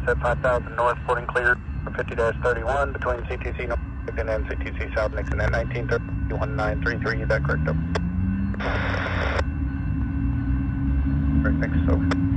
at 5000 north, porting clear for 50-31 between CTC North and then CTC South Nixon at 1930-1933, is that correct? Right, thanks, so.